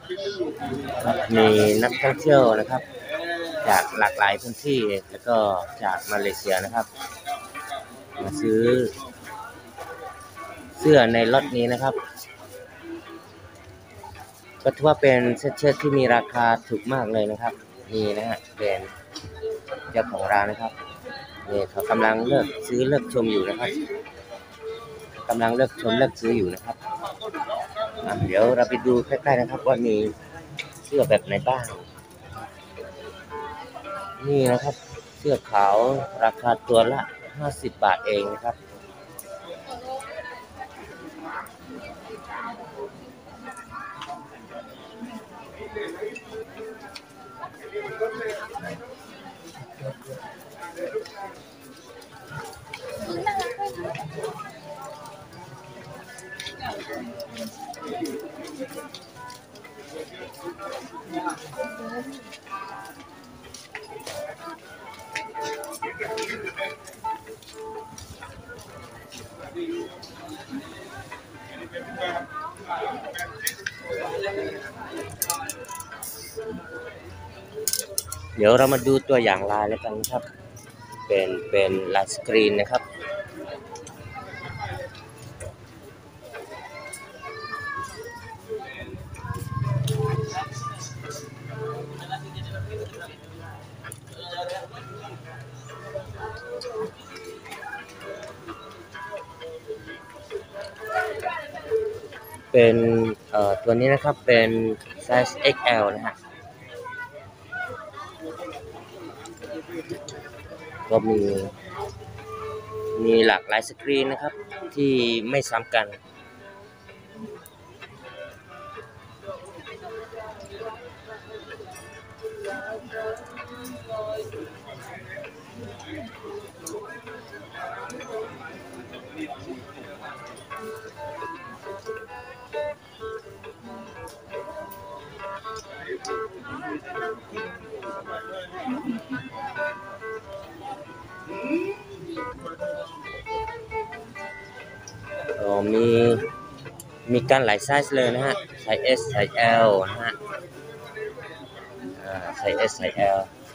มีนักท่องเที่ยวนะครับ จากหลากหลายพื้นที่แล้วก็จากมาเลเซียนะครับมาซื้อเสื้อในล็อตนี้นะครับก็ถือว่าเป็นเสื้อที่มีราคาถูกมากเลยนะครับนี่นะฮะเป็นเจ้าของร้านนะครับนี่เขากำลังเลือกซื้อเลือกชมอยู่นะครับกำลังเลือกชมเลือกซื้ออยู่นะครับเดี๋ยวเราไปดูใกล้ๆนะครับว่ามีเสื้อแบบไหนบ้างนี่นะครับเสื้อขาวราคาตัวละ50 บาทเองนะครับเดี๋ยวเรามาดูตัวอย่างลายแล้วกันครับเป็นลายสกรีนนะครับเป็นตัวนี้นะครับเป็นไซส์ XL นะฮะก็มีหลากหลายสกรีนนะครับที่ไม่ซ้ำกันมีกันหลายไซส์เลยนะฮะไซส์ S ไซส์ L นะฮะไซส์ S ไซส์ L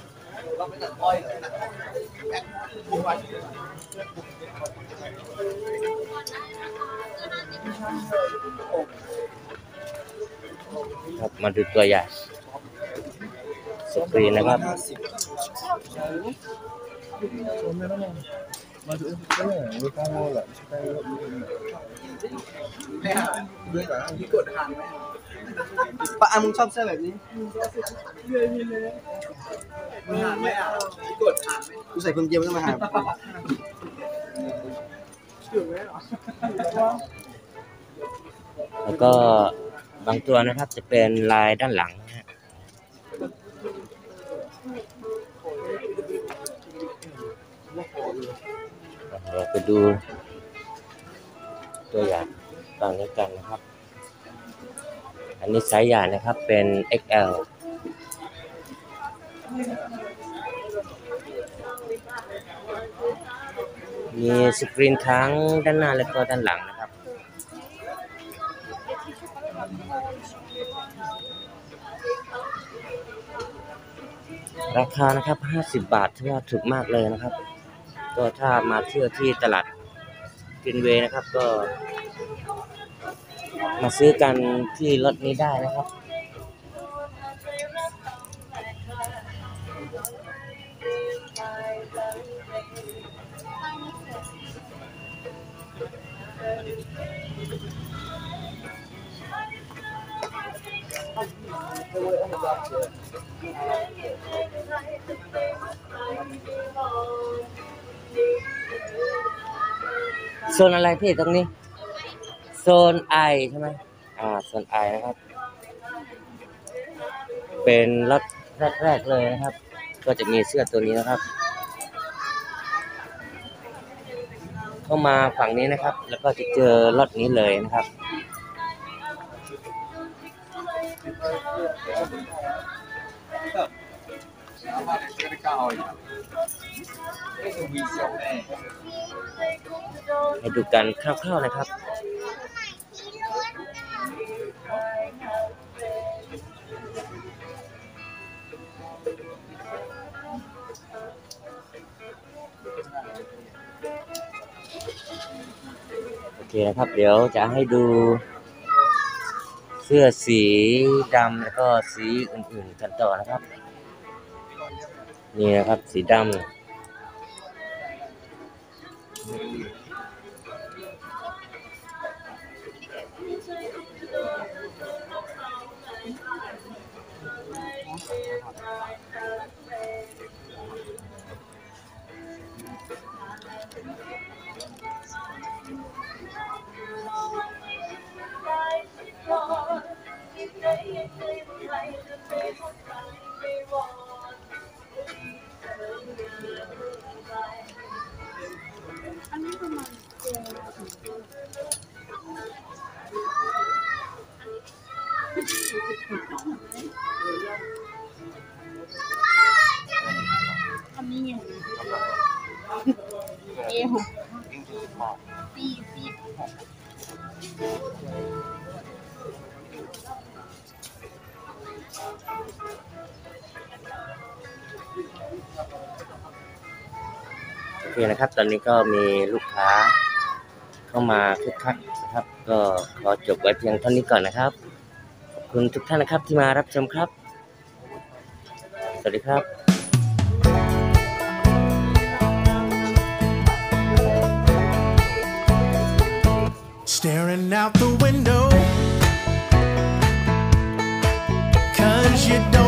ครับมาดูตัวอย่างสกรีนนะครับพี่กดทันไหมปะมึงชอบเสื้อแบบนี้มึงหันไหมอ่ะพี่กดทันไหมกูใส่คนเดียวไม่ต้องมาหาแล้วก็บางตัวนะครับจะเป็นลายด้านหลังนะฮะเราไปดูตัวอย่างต่างกันนะครับอันนี้ไซส์ใหญ่นะครับเป็น XL มีสกรีนทั้งด้านหน้าและก็ด้านหลังนะครับราคานะครับ50 บาทถือว่าถูกมากเลยนะครับก็ถ้ามาเที่ยวที่ตลาดกินเวย์นะครับก็มาซื้อกันที่รถนี้ได้นะครับโซนอะไรพี่ตรงนี้โซน I ใช่ไหมโซน I นะครับเป็นล็อตแรกเลยนะครับก็จะมีเสื้อตัวนี้นะครับเข้ามาฝั่งนี้นะครับแล้วก็จะเจอล็อตนี้เลยนะครับให้ดูกันคร่าวๆนะครับนะครับเดี๋ยวจะให้ดูเสื้อสีดำแล้วก็สีอื่นๆกันต่อนะครับนี่นะครับสีดำอันนี้ไงเอว40 โอเคนะครับตอนนี้ก็มีลูกค้าเข้ามาคึกคักนะครับก็ขอจบไว้เพียงเท่านี้ก่อนนะครับขอบคุณทุกท่านนะครับที่มารับชมครับสวัสดีครับ Staring out the window 'cause you don't